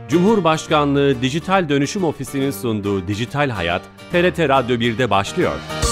Cumhurbaşkanlığı Dijital Dönüşüm Ofisi'nin sunduğu Dijital Hayat, TRT Radyo 1'de başlıyor.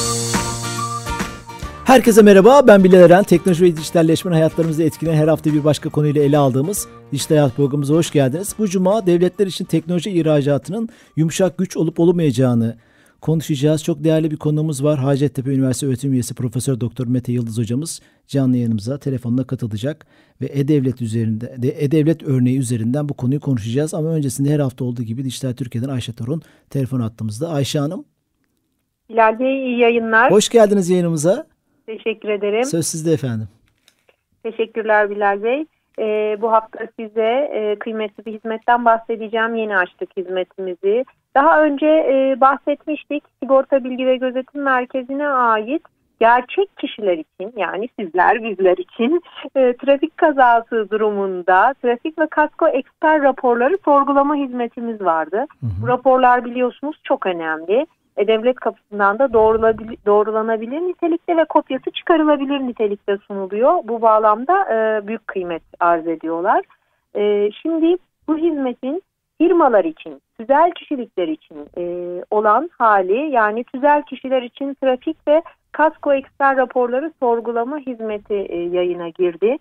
Herkese merhaba, ben Bilal Eren. Teknoloji ve dijitalleşmenin hayatlarımızı etkileyen her hafta bir başka konuyla ele aldığımız Dijital Hayat programımıza hoş geldiniz. Bu cuma devletler için teknoloji ihracatının yumuşak güç olup olmayacağını konuşacağız. Çok değerli bir konuğumuz var. Hacettepe Üniversitesi Öğretim Üyesi Profesör Doktor Mete Yıldız hocamız canlı yayınımıza telefonla katılacak ve E-Devlet örneği üzerinden bu konuyu konuşacağız. Ama öncesinde her hafta olduğu gibi Dijital Türkiye'den Ayşe Torun telefon attığımızda. Ayşe Hanım. Bilal Bey, iyi yayınlar. Hoş geldiniz yayınımıza. Teşekkür ederim. Söz sizde efendim. Teşekkürler Bilal Bey. Bu hafta size kıymetli bir hizmetten bahsedeceğim. Yeni açtık hizmetimizi. Daha önce bahsetmiştik. Sigorta Bilgi ve Gözetim Merkezi'ne ait gerçek kişiler için, yani sizler, bizler için trafik kazası durumunda trafik ve kasko eksper raporları sorgulama hizmetimiz vardı. Hı hı. Bu raporlar biliyorsunuz çok önemli. Devlet kapısından da doğrulanabilir nitelikte ve kopyası çıkarılabilir nitelikte sunuluyor. Bu bağlamda büyük kıymet arz ediyorlar. Şimdi bu hizmetin firmalar için, tüzel kişilikler için olan hali, yani tüzel kişiler için trafik ve kasko eksper raporları sorgulama hizmeti yayına girdi.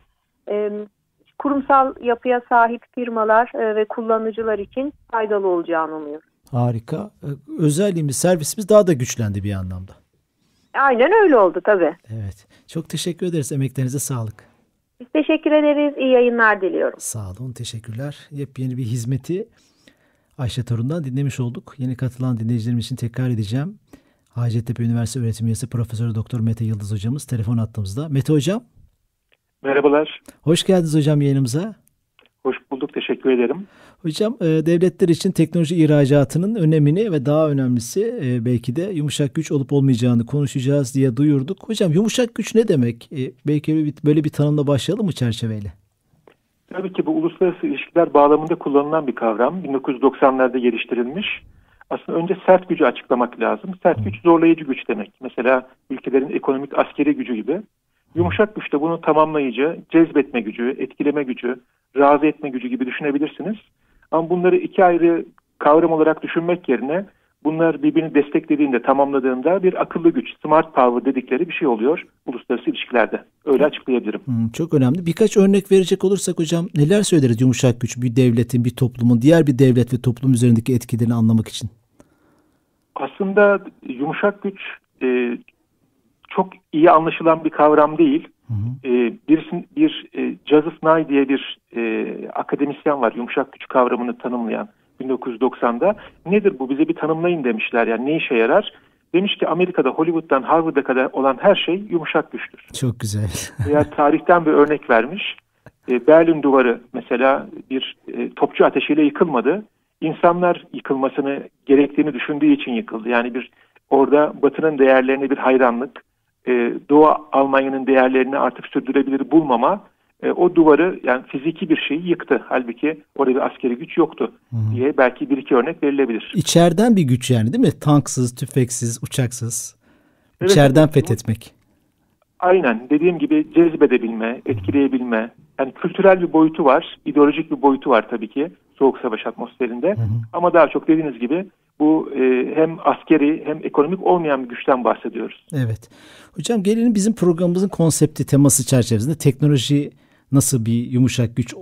Kurumsal yapıya sahip firmalar ve kullanıcılar için faydalı olacağını umuyorum. Harika. Özelliğimiz, servisimiz daha da güçlendi bir anlamda. Aynen öyle oldu tabii. Evet. Çok teşekkür ederiz. Emeklerinize sağlık. Biz teşekkür ederiz. İyi yayınlar diliyorum. Sağ olun. Teşekkürler. Yepyeni bir hizmeti Ayşe Torun'dan dinlemiş olduk. Yeni katılan dinleyicilerimiz için tekrar edeceğim. Hacettepe Üniversitesi Öğretim Üyesi Profesör Doktor Mete Yıldız hocamız telefon attığımızda. Mete hocam. Merhabalar. Hoş geldiniz hocam yayınımıza. Hoş bulduk. Teşekkür ederim. Hocam devletler için teknoloji ihracatının önemini ve daha önemlisi belki de yumuşak güç olup olmayacağını konuşacağız diye duyurduk. Hocam yumuşak güç ne demek? Belki böyle bir tanımla başlayalım mı çerçeveyle? Tabii ki bu uluslararası ilişkiler bağlamında kullanılan bir kavram. 1990'larda geliştirilmiş. Aslında önce sert gücü açıklamak lazım. Sert güç zorlayıcı güç demek. Mesela ülkelerin ekonomik askeri gücü gibi. Yumuşak güç de bunu tamamlayıcı, cezbetme gücü, etkileme gücü, razı etme gücü gibi düşünebilirsiniz. Ama bunları iki ayrı kavram olarak düşünmek yerine bunlar birbirini desteklediğinde, tamamladığında bir akıllı güç, smart power dedikleri bir şey oluyor uluslararası ilişkilerde. Öyle açıklayabilirim. Çok önemli. Birkaç örnek verecek olursak hocam neler söyleriz yumuşak güç bir devletin, bir toplumun, diğer bir devlet ve toplum üzerindeki etkilerini anlamak için? Aslında yumuşak güç çok iyi anlaşılan bir kavram değil. Hı hı. Bir Joseph Nye diye bir akademisyen var, yumuşak güç kavramını tanımlayan 1990'da. Nedir bu? Bize bir tanımlayın demişler. Yani ne işe yarar? Demiş ki Amerika'da Hollywood'dan Harvard'a kadar olan her şey yumuşak güçtür. Çok güzel. Veya tarihten bir örnek vermiş. Berlin Duvarı mesela bir topçu ateşiyle yıkılmadı. İnsanlar yıkılmasını gerektiğini düşündüğü için yıkıldı. Yani orada Batı'nın değerlerine bir hayranlık, Doğu Almanya'nın değerlerini artık sürdürülebilir bulmama o duvarı, yani fiziki bir şeyi yıktı. Halbuki orada bir askeri güç yoktu diye belki bir iki örnek verilebilir. İçeriden bir güç yani değil mi? Tanksız, tüfeksiz, uçaksız. Evet, İçeriden fethetmek. Aynen. Dediğim gibi cezbedebilme, etkileyebilme. Yani kültürel bir boyutu var, ideolojik bir boyutu var tabii ki Soğuk Savaş atmosferinde. Hı hı. Ama daha çok dediğiniz gibi bu hem askeri hem ekonomik olmayan bir güçten bahsediyoruz. Evet. Hocam gelelim bizim programımızın konsepti, teması çerçevesinde teknoloji nasıl bir yumuşak güç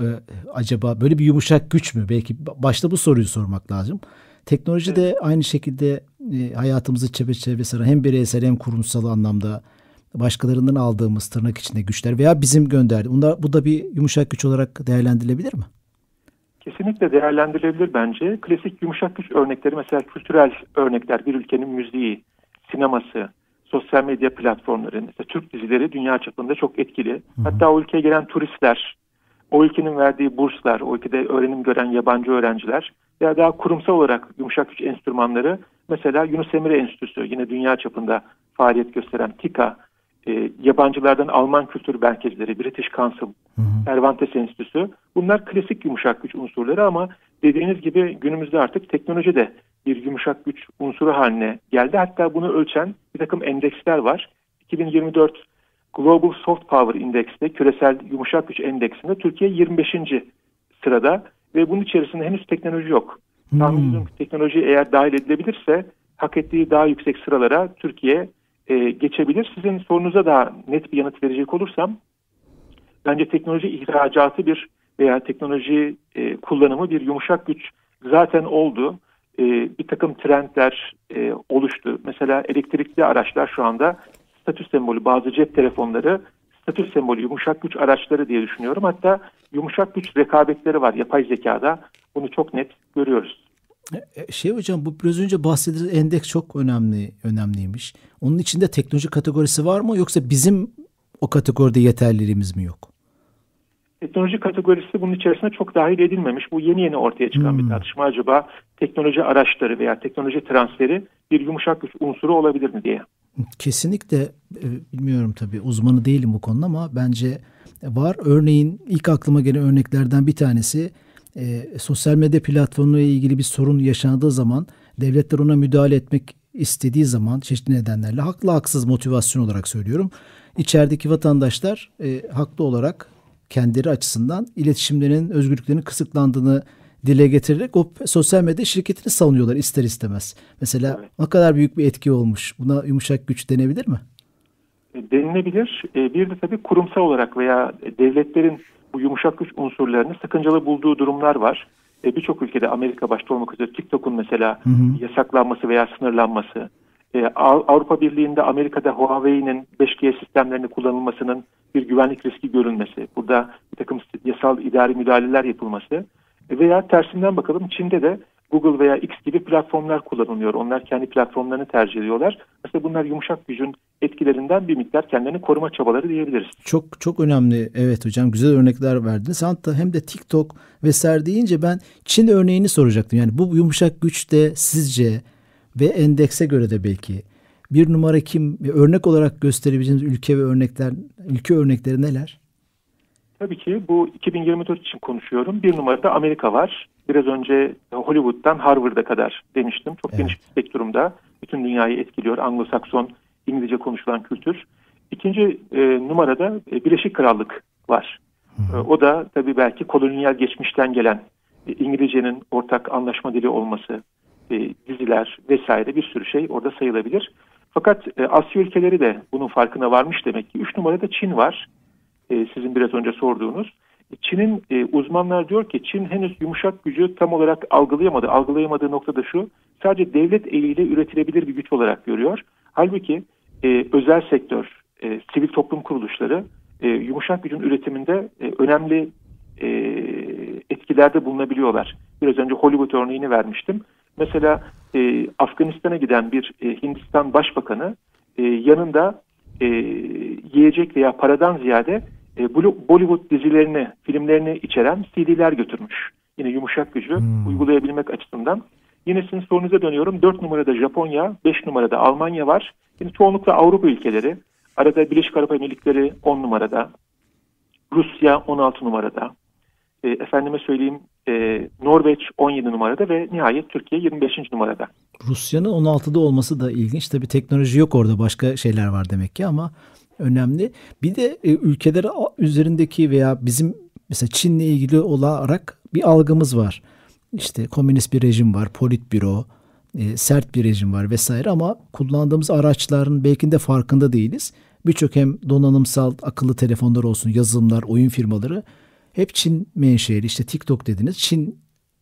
acaba? Böyle bir yumuşak güç mü? Belki başta bu soruyu sormak lazım. Teknoloji de aynı şekilde hayatımızı çepeçevre saran hem bireysel hem kurumsal anlamda başkalarından aldığımız tırnak içinde güçler veya bizim gönderdiğimiz. Bu da bir yumuşak güç olarak değerlendirilebilir mi? Kesinlikle değerlendirilebilir bence. Klasik yumuşak güç örnekleri mesela kültürel örnekler, bir ülkenin müziği, sineması, sosyal medya platformları, mesela Türk dizileri dünya çapında çok etkili. Hı-hı. Hatta o ülkeye gelen turistler, o ülkenin verdiği burslar, o ülkede öğrenim gören yabancı öğrenciler veya daha kurumsal olarak yumuşak güç enstrümanları, mesela Yunus Emre Enstitüsü, yine dünya çapında faaliyet gösteren TİKA, yabancılardan Alman kültür merkezleri, British Council, Cervantes Enstitüsü, bunlar klasik yumuşak güç unsurları ama dediğiniz gibi günümüzde artık teknoloji de bir yumuşak güç unsuru haline geldi. Hatta bunu ölçen bir takım endeksler var. 2024 Global Soft Power Index'te, küresel yumuşak güç endeksinde Türkiye 25. sırada. ve bunun içerisinde henüz teknoloji yok. Tahmin ediyorum ki teknoloji eğer dahil edilebilirse hak ettiği daha yüksek sıralara Türkiye geçebilir. Sizin sorunuza daha net bir yanıt verecek olursam, bence teknoloji ihracatı veya teknoloji kullanımı bir yumuşak güç zaten oldu. Bir takım trendler oluştu. Mesela elektrikli araçlar şu anda statü sembolü, bazı cep telefonları statü sembolü, yumuşak güç araçları diye düşünüyorum. Hatta yumuşak güç rekabetleri var yapay zekada. Bunu çok net görüyoruz. Hocam, bu biraz önce bahsettiğiniz endeks çok önemliymiş. Onun içinde teknoloji kategorisi var mı, yoksa bizim o kategoride yeterliliğimiz mi yok? Teknoloji kategorisi bunun içerisine çok dahil edilmemiş. Bu yeni ortaya çıkan bir tartışma. Acaba teknoloji araçları veya teknoloji transferi bir yumuşak güç unsuru olabilir mi diye. Kesinlikle, bilmiyorum tabii, uzmanı değilim bu konuda ama bence var. Örneğin ilk aklıma gelen örneklerden bir tanesi, sosyal medya platformuyla ilgili bir sorun yaşandığı zaman devletler ona müdahale etmek istediği zaman çeşitli nedenlerle, haklı haksız motivasyon olarak söylüyorum, içerideki vatandaşlar haklı olarak kendileri açısından iletişimlerinin, özgürlüklerinin kısıtlandığını dile getirerek o sosyal medya şirketini savunuyorlar ister istemez. Mesela evet, ne kadar büyük bir etki olmuş. Buna yumuşak güç denebilir mi? Denilebilir. Bir de tabii kurumsal olarak veya devletlerin bu yumuşak güç unsurlarını sakıncalı bulduğu durumlar var. Birçok ülkede, Amerika başta olmak üzere, TikTok'un mesela yasaklanması veya sınırlanması, Avrupa Birliği'nde, Amerika'da Huawei'nin 5G sistemlerini kullanılmasının bir güvenlik riski görülmesi, burada bir takım yasal idari müdahaleler yapılması veya tersinden bakalım, Çin'de de Google veya X gibi platformlar kullanılıyor. Onlar kendi platformlarını tercih ediyorlar. Mesela bunlar yumuşak gücün etkilerinden bir miktar kendilerini koruma çabaları diyebiliriz. Çok önemli. Evet hocam, güzel örnekler verdiniz. Hatta hem de TikTok vesaire deyince ben Çin örneğini soracaktım. Yani bu yumuşak güçte sizce ve endekse göre de belki bir numara kim, örnek olarak gösterebileceğiniz ülke ve ülke örnekleri neler? Tabii ki bu 2024 için konuşuyorum. Bir numarada Amerika var. Biraz önce Hollywood'dan Harvard'a kadar demiştim. Çok geniş bir spektrumda bütün dünyayı etkiliyor. Anglo-Sakson, İngilizce konuşulan kültür. İkinci numarada Birleşik Krallık var. O da tabii belki kolonyal geçmişten gelen İngilizcenin ortak anlaşma dili olması, diziler vesaire, bir sürü şey orada sayılabilir. Fakat Asya ülkeleri de bunun farkına varmış demek ki. 3 numarada Çin var. Sizin biraz önce sorduğunuz. Çin'in uzmanlar diyor ki Çin henüz yumuşak gücü tam olarak algılayamadı. Algılayamadığı noktada şu: sadece devlet eliyle üretilebilir bir güç olarak görüyor. Halbuki özel sektör, sivil toplum kuruluşları yumuşak gücün üretiminde önemli etkilerde bulunabiliyorlar. Biraz önce Hollywood örneğini vermiştim. Mesela Afganistan'a giden bir Hindistan Başbakanı yanında yiyecek veya paradan ziyade Bollywood dizilerini, filmlerini içeren CD'ler götürmüş. Yine yumuşak gücü uygulayabilmek açısından. Yine sizin sorunuza dönüyorum. 4 numarada Japonya, 5 numarada Almanya var. Yine çoğunlukla Avrupa ülkeleri. Arada Birleşik Arap Emirlikleri 10 numarada. Rusya 16 numarada. Efendime söyleyeyim, Norveç 17 numarada ve nihayet Türkiye 25. numarada. Rusya'nın 16'da olması da ilginç. Tabii teknoloji yok orada. Başka şeyler var demek ki ama önemli. Bir de ülkeler üzerindeki veya bizim mesela Çin'le ilgili olarak bir algımız var. İşte komünist bir rejim var, politbüro, sert bir rejim var vesaire ama kullandığımız araçların belki de farkında değiliz. Birçok hem donanımsal akıllı telefonlar olsun, yazılımlar, oyun firmaları hep Çin menşeli. İşte TikTok dediniz, Çin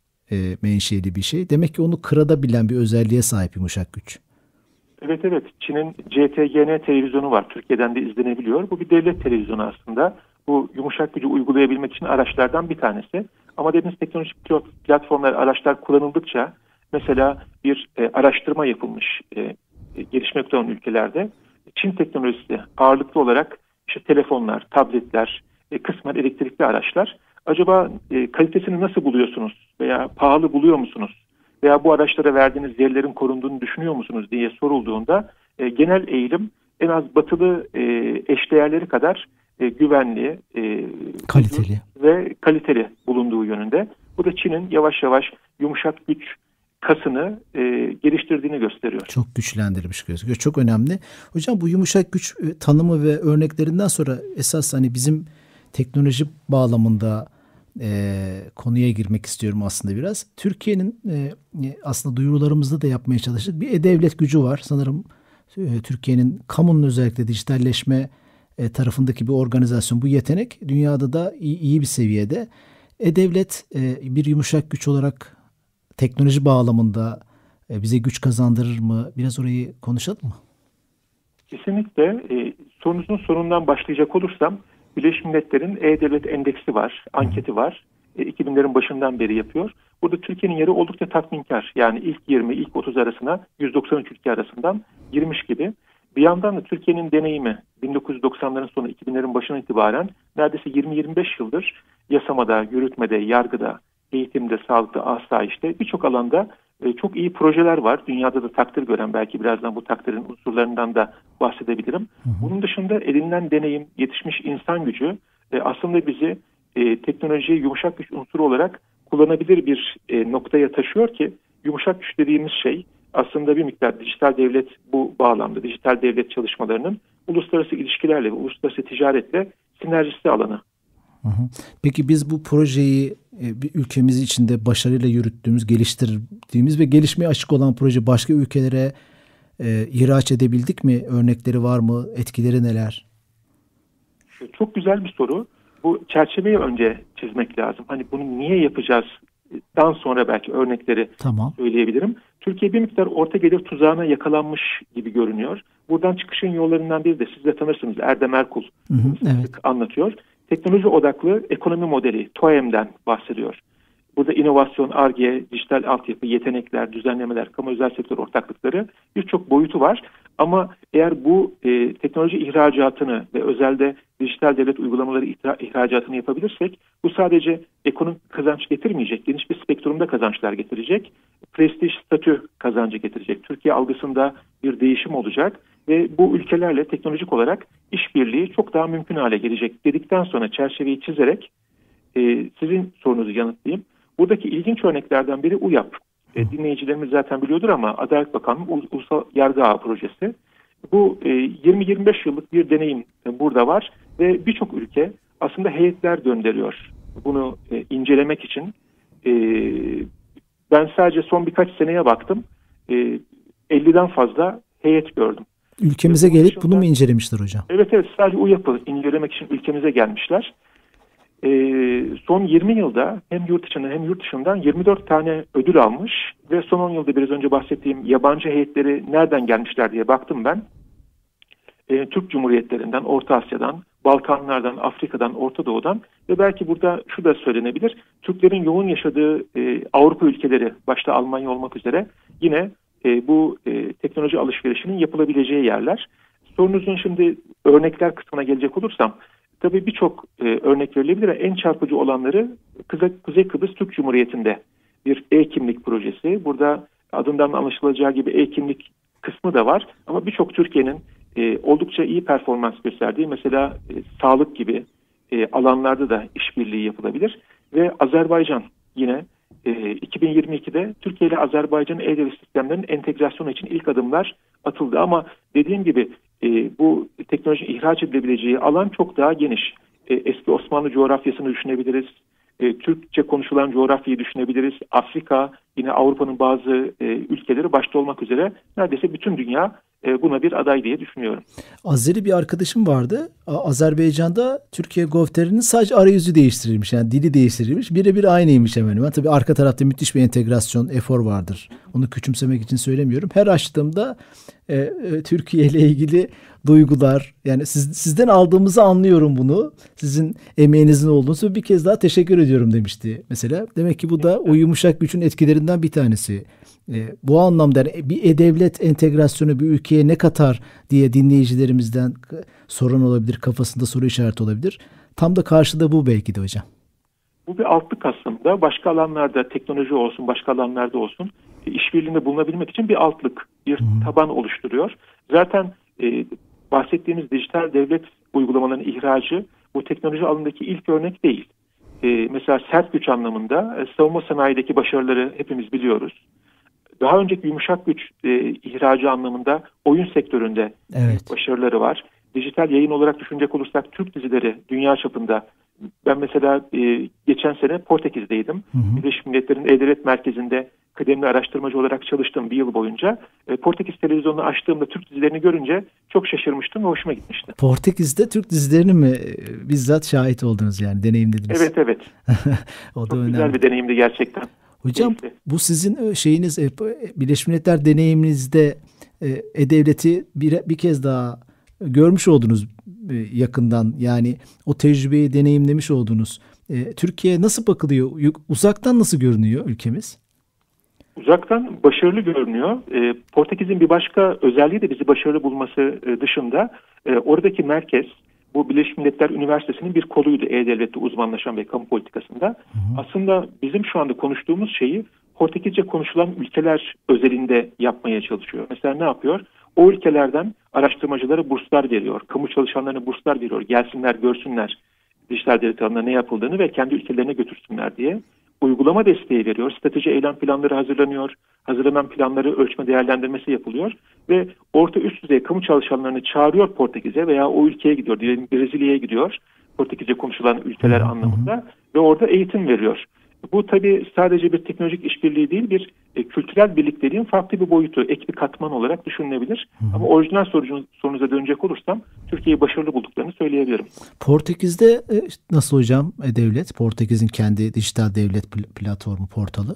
menşeli bir şey. Demek ki onu kıradabilen bir özelliğe sahip yumuşak güç. Evet. Çin'in CTGN televizyonu var. Türkiye'den de izlenebiliyor. Bu bir devlet televizyonu aslında. Bu yumuşak gücü uygulayabilmek için araçlardan bir tanesi. Ama dediğiniz teknolojik platformlar, araçlar kullanıldıkça mesela bir araştırma yapılmış gelişmekte olan ülkelerde. Çin teknolojisi ağırlıklı olarak işte telefonlar, tabletler, kısmen elektrikli araçlar. Acaba kalitesini nasıl buluyorsunuz veya pahalı buluyor musunuz? Veya bu araçlara verdiğiniz verilerin korunduğunu düşünüyor musunuz diye sorulduğunda genel eğilim en az batılı eşdeğerleri kadar güvenli, kaliteli ve kaliteli bulunduğu yönünde. Bu da Çin'in yavaş yavaş yumuşak güç kasını geliştirdiğini gösteriyor. Çok güçlendirmiş gözüküyor. Çok önemli. Hocam, bu yumuşak güç tanımı ve örneklerinden sonra esas hani bizim teknoloji bağlamında konuya girmek istiyorum aslında biraz. Türkiye'nin aslında duyurularımızda da yapmaya çalıştık. Bir e-devlet gücü var. Sanırım Türkiye'nin kamunun özellikle dijitalleşme tarafındaki bir organizasyon. Bu yetenek dünyada da iyi bir seviyede. E-devlet bir yumuşak güç olarak teknoloji bağlamında bize güç kazandırır mı? Biraz orayı konuşalım mı? Kesinlikle. Sorunuzun sonundan başlayacak olursam, Birleşmiş Milletler'in E-Devlet Endeksi var, anketi var. 2000'lerin başından beri yapıyor. Burada Türkiye'nin yeri oldukça tatminkar. Yani ilk 20, ilk 30 arasına 193 ülke arasından girmiş gibi. Bir yandan da Türkiye'nin deneyimi 1990'ların sonu 2000'lerin başına itibaren neredeyse 20-25 yıldır yasamada, yürütmede, yargıda, eğitimde, sağlıkta, asayişte birçok alanda çok iyi projeler var. Dünyada da takdir gören, belki birazdan bu takdirin unsurlarından da bahsedebilirim. Bunun dışında edinilen deneyim, yetişmiş insan gücü aslında bizi teknolojiyi yumuşak güç unsuru olarak kullanabilir bir noktaya taşıyor ki yumuşak güç dediğimiz şey aslında bir miktar dijital devlet, bu bağlamda dijital devlet çalışmalarının uluslararası ilişkilerle ve uluslararası ticaretle sinerjisi alanı. Peki biz bu projeyi bir ülkemiz içinde başarıyla yürüttüğümüz, geliştirdiğimiz ve gelişmeye açık olan proje başka ülkelere ihraç edebildik mi? Örnekleri var mı? Etkileri neler? Çok güzel bir soru. Bu çerçeveyi önce çizmek lazım. Hani bunu niye yapacağız? Dan sonra belki örnekleri söyleyebilirim. Türkiye bir miktar orta gelir tuzağına yakalanmış gibi görünüyor. Buradan çıkışın yollarından biri de siz de tanırsınız, Erdem Erkul evet. anlatıyor. Teknoloji odaklı ekonomi modeli, TOEM'den bahsediyor. Burada inovasyon, Ar-Ge, dijital altyapı, yetenekler, düzenlemeler, kamu özel sektör ortaklıkları birçok boyutu var. Ama eğer bu teknoloji ihracatını ve özelde dijital devlet uygulamaları ihracatını yapabilirsek, bu sadece ekonomik kazanç getirmeyecek, geniş bir spektrumda kazançlar getirecek, prestij, statü kazancı getirecek. Türkiye algısında bir değişim olacak ve bu ülkelerle teknolojik olarak işbirliği çok daha mümkün hale gelecek dedikten sonra çerçeveyi çizerek sizin sorunuzu yanıtlayayım. Buradaki ilginç örneklerden biri UYAP. Dinleyicilerimiz zaten biliyordur ama Adalet Bakanlığı Ulusal Yargı Ağı projesi. Bu 20-25 yıllık bir deneyim burada var ve birçok ülke aslında heyetler gönderiyor bunu incelemek için. Ben sadece son birkaç seneye baktım. 50'den fazla heyet gördüm. Ülkemize gelip bunu mu incelemişler hocam? Evet, sadece UYAP'ı incelemek için ülkemize gelmişler. Son 20 yılda hem yurt içinden hem yurt dışından 24 tane ödül almış ve son 10 yılda biraz önce bahsettiğim yabancı heyetleri nereden gelmişler diye baktım ben. Türk Cumhuriyetlerinden, Orta Asya'dan, Balkanlardan, Afrika'dan, Orta Doğu'dan ve belki burada şu da söylenebilir. Türklerin yoğun yaşadığı Avrupa ülkeleri, başta Almanya olmak üzere yine bu teknoloji alışverişinin yapılabileceği yerler. Sorunuzun şimdi örnekler kısmına gelecek olursam, tabii birçok örnek verilebilir. En çarpıcı olanları Kuzey Kıbrıs Türk Cumhuriyeti'nde bir e-kimlik projesi. Burada adından anlaşılacağı gibi e-kimlik kısmı da var. Ama birçok Türkiye'nin oldukça iyi performans gösterdiği, mesela sağlık gibi alanlarda da işbirliği yapılabilir. Ve Azerbaycan yine 2022'de Türkiye ile Azerbaycan'ın e-devlet sistemlerinin entegrasyonu için ilk adımlar atıldı. Ama dediğim gibi bu teknoloji ihraç edilebileceği alan çok daha geniş. Eski Osmanlı coğrafyasını düşünebiliriz. Türkçe konuşulan coğrafyayı düşünebiliriz. Afrika, yine Avrupa'nın bazı ülkeleri başta olmak üzere neredeyse bütün dünya buna bir aday diye düşünüyorum. Azeri bir arkadaşım vardı. Azerbaycan'da Türkiye Gov.tr'nin sadece arayüzü değiştirilmiş. Yani dili değiştirilmiş. Birebir aynıymış hemen hemen. Tabii arka tarafta müthiş bir entegrasyon, efor vardır. Onu küçümsemek için söylemiyorum. Her açtığımda Türkiye ile ilgili duygular, yani sizden aldığımızı anlıyorum bunu. Sizin emeğinizin olduğunu bir kez daha teşekkür ediyorum demişti mesela. Demek ki bu da o yumuşak gücün etkilerinden bir tanesi. Bu anlamda bir e-devlet entegrasyonu bir ülkeye ne katar diye dinleyicilerimizden sorun olabilir, kafasında soru işareti olabilir. Tam da karşıda bu belki de hocam. Bu bir altlık aslında. Başka alanlarda teknoloji olsun, başka alanlarda olsun işbirliğinde bulunabilmek için bir altlık, bir taban oluşturuyor. Zaten bahsettiğimiz dijital devlet uygulamalarının ihracı bu teknoloji alanındaki ilk örnek değil. Mesela sert güç anlamında savunma sanayideki başarıları hepimiz biliyoruz. Daha önceki yumuşak güç ihracı anlamında oyun sektöründe başarıları var. Dijital yayın olarak düşünecek olursak Türk dizileri dünya çapında Ben mesela geçen sene Portekiz'deydim. Birleşmiş Milletler'in E-Devlet Merkezi'nde kıdemli araştırmacı olarak çalıştım bir yıl boyunca. Portekiz televizyonunu açtığımda Türk dizilerini görünce çok şaşırmıştım ve hoşuma gitmişti. Portekiz'de Türk dizilerini mi bizzat şahit oldunuz, yani deneyimlediniz? Evet, evet. O da çok önemli. güzel bir deneyimdi gerçekten. Hocam Keyifli. bu sizin şeyiniz, Birleşmiş Milletler deneyiminizde E-Devlet'i bir kez daha görmüş oldunuz yakından. Yani o tecrübeyi deneyimlemiş oldunuz. Türkiye nasıl bakılıyor? Uzaktan nasıl görünüyor ülkemiz? Uzaktan başarılı görünüyor. Portekiz'in bir başka özelliği de bizi başarılı bulması dışında oradaki merkez, bu Birleşmiş Milletler Üniversitesi'nin bir koluydu E-Devlet'te uzmanlaşan ve kamu politikasında. Aslında bizim şu anda konuştuğumuz şeyi Portekizce konuşulan ülkeler özelinde yapmaya çalışıyor. Mesela ne yapıyor? O ülkelerden araştırmacılara burslar veriyor. Kamu çalışanlarına burslar veriyor. Gelsinler, görsünler dijital devlet alanında ne yapıldığını ve kendi ülkelerine götürsünler diye. Uygulama desteği veriyor. Strateji eylem planları hazırlanıyor. Hazırlanan planları ölçme değerlendirmesi yapılıyor. Ve orta üst düzey kamu çalışanlarını çağırıyor Portekiz'e veya o ülkeye gidiyor. Diyelim Brezilya'ya gidiyor. Portekizce konuşulan ülkeler anlamında. Ve orada eğitim veriyor. Bu tabii sadece bir teknolojik işbirliği değil, bir kültürel birlikteliğin farklı bir boyutu, ek bir katman olarak düşünülebilir. Ama orijinal sorunuza dönecek olursam Türkiye'yi başarılı bulduklarını söyleyebilirim. Portekiz'de nasıl hocam devlet? Portekiz'in kendi dijital devlet platformu, portalı.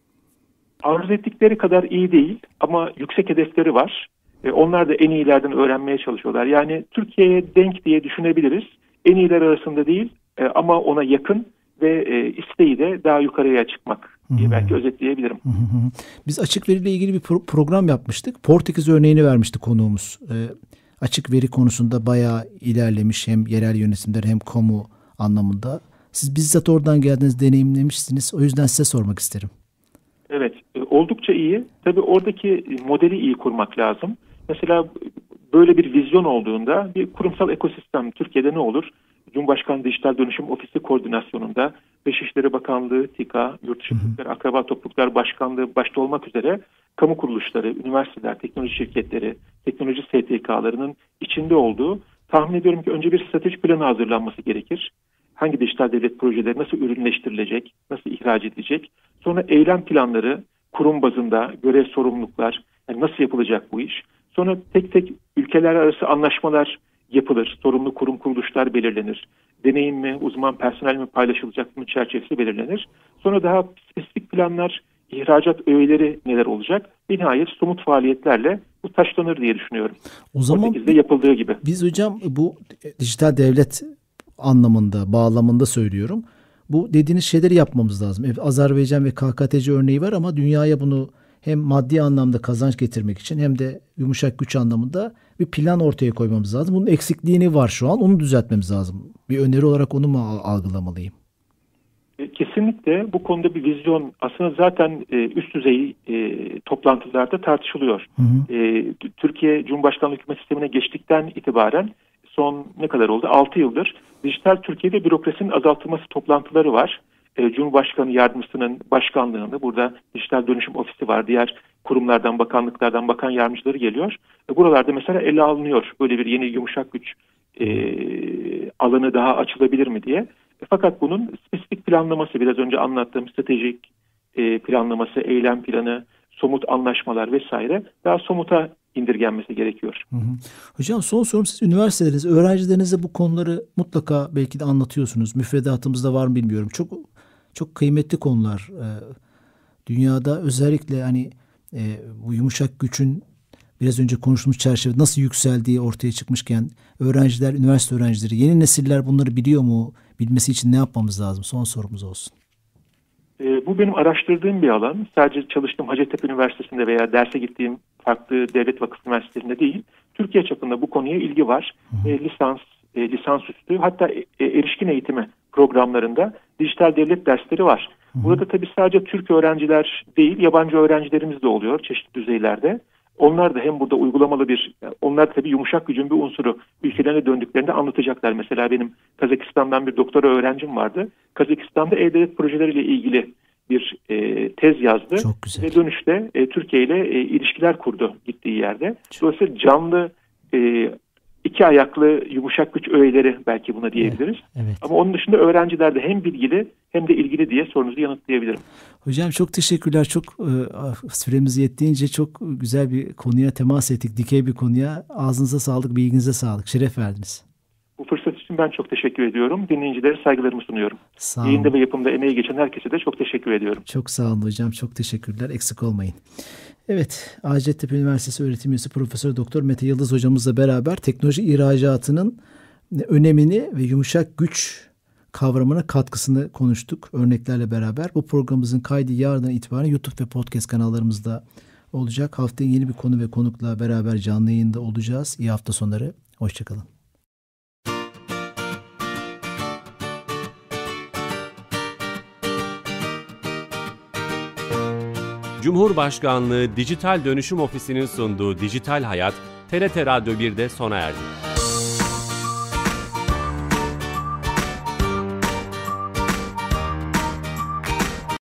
Arzu ettikleri kadar iyi değil ama yüksek hedefleri var. Onlar da en iyilerden öğrenmeye çalışıyorlar. Yani Türkiye'ye denk diye düşünebiliriz. En iyiler arasında değil ama ona yakın ve isteği de daha yukarıya çıkmak diye belki özetleyebilirim. Biz açık veriyle ilgili bir program yapmıştık. Portekiz örneğini vermişti konuğumuz. Açık veri konusunda bayağı ilerlemiş, hem yerel yönetimler hem kamu anlamında. Siz bizzat oradan geldiniz, deneyimlemişsiniz. O yüzden size sormak isterim. Evet, oldukça iyi. Tabii oradaki modeli iyi kurmak lazım. Mesela böyle bir vizyon olduğunda bir kurumsal ekosistem Türkiye'de ne olur? Cumhurbaşkanlığı Dijital Dönüşüm Ofisi koordinasyonunda Dışişleri Bakanlığı, TİKA, Yurtdışı Türkler, Akraba Topluluklar Başkanlığı başta olmak üzere kamu kuruluşları, üniversiteler, teknoloji şirketleri, teknoloji STK'larının içinde olduğu, tahmin ediyorum ki önce bir strateji planı hazırlanması gerekir. Hangi dijital devlet projeleri nasıl ürünleştirilecek, nasıl ihraç edilecek? Sonra eylem planları, kurum bazında görev, sorumluluklar, yani nasıl yapılacak bu iş? Sonra tek tek ülkeler arası anlaşmalar yapılır. Sorumlu kurum kuruluşlar belirlenir. Deneyim mi, uzman personel mi paylaşılacak, bunun çerçevesi belirlenir. Sonra daha spesifik planlar, ihracat öğeleri neler olacak? Nihayet somut faaliyetlerle bu taşlanır diye düşünüyorum. O zaman Portekiz'de yapıldığı gibi. Biz hocam bu dijital devlet anlamında, bağlamında söylüyorum. Bu dediğiniz şeyleri yapmamız lazım. Evet, Azerbaycan ve KKTC örneği var ama dünyaya bunu hem maddi anlamda kazanç getirmek için hem de yumuşak güç anlamında bir plan ortaya koymamız lazım. Bunun eksikliğini var şu an. Onu düzeltmemiz lazım. Bir öneri olarak onu mu algılamalıyım? Kesinlikle bu konuda bir vizyon aslında zaten üst düzey toplantılarda tartışılıyor. Türkiye Cumhurbaşkanlığı hükümet sistemine geçtikten itibaren son ne kadar oldu? 6 yıldır Dijital Türkiye'de bürokrasinin azaltılması toplantıları var. Cumhurbaşkanı yardımcısının başkanlığında burada dijital dönüşüm ofisi var. Diğer kurumlardan, bakanlıklardan bakan yardımcıları geliyor. Buralarda mesela ele alınıyor böyle bir yeni yumuşak güç alanı daha açılabilir mi diye. Fakat bunun spesifik planlaması, biraz önce anlattığım stratejik planlaması, eylem planı, somut anlaşmalar vesaire daha somuta indirgenmesi gerekiyor. Hocam son sorum, siz üniversiteleriniz, öğrencilerinize bu konuları mutlaka belki de anlatıyorsunuz. Müfredatımızda var mı bilmiyorum. Çok kıymetli konular. Dünyada özellikle hani bu yumuşak gücün biraz önce konuştuğumuz çerçevede nasıl yükseldiği ortaya çıkmışken öğrenciler, üniversite öğrencileri, yeni nesiller bunları biliyor mu? Bilmesi için ne yapmamız lazım? Son sorumuz olsun. Bu benim araştırdığım bir alan. Sadece çalıştığım Hacettepe Üniversitesi'nde veya derse gittiğim farklı devlet vakıf üniversitelerinde değil. Türkiye çapında bu konuya ilgi var. Lisansüstü, hatta erişkin eğitimi programlarında dijital devlet dersleri var. Burada tabii sadece Türk öğrenciler değil, yabancı öğrencilerimiz de oluyor çeşitli düzeylerde. Onlar da hem burada uygulamalı onlar tabii yumuşak gücün bir unsuru, ülkelerine döndüklerinde anlatacaklar. Mesela benim Kazakistan'dan bir doktora öğrencim vardı. Kazakistan'da e-devlet projeleriyle ilgili bir tez yazdı. Çok güzel. Ve dönüşte Türkiye ile ilişkiler kurdu gittiği yerde. Dolayısıyla canlı iki ayaklı yumuşak güç öğeleri belki buna diyebiliriz. Evet. Ama onun dışında öğrenciler de hem bilgili hem de ilgili diye sorunuzu yanıtlayabilirim. Hocam çok teşekkürler. Çok süremiz yettiğince çok güzel bir konuya temas ettik. Dikey bir konuya. Ağzınıza sağlık, bilginize sağlık. Şeref verdiniz. Bu fırsat için ben çok teşekkür ediyorum. Dinleyicilere saygılarımı sunuyorum. Sağ olun. Yayında ve yapımda emeği geçen herkese de çok teşekkür ediyorum. Çok sağ olun hocam. Çok teşekkürler. Eksik olmayın. Evet, Hacettepe Üniversitesi öğretim üyesi Profesör Doktor Mete Yıldız hocamızla beraber teknoloji ihracatının önemini ve yumuşak güç kavramına katkısını konuştuk örneklerle beraber. Bu programımızın kaydı yarından itibaren YouTube ve podcast kanallarımızda olacak. Haftaya yeni bir konu ve konukla beraber canlı yayında olacağız. İyi hafta sonları. Hoşçakalın. Cumhurbaşkanlığı Dijital Dönüşüm Ofisi'nin sunduğu Dijital Hayat, TRT Radyo 1'de sona erdi.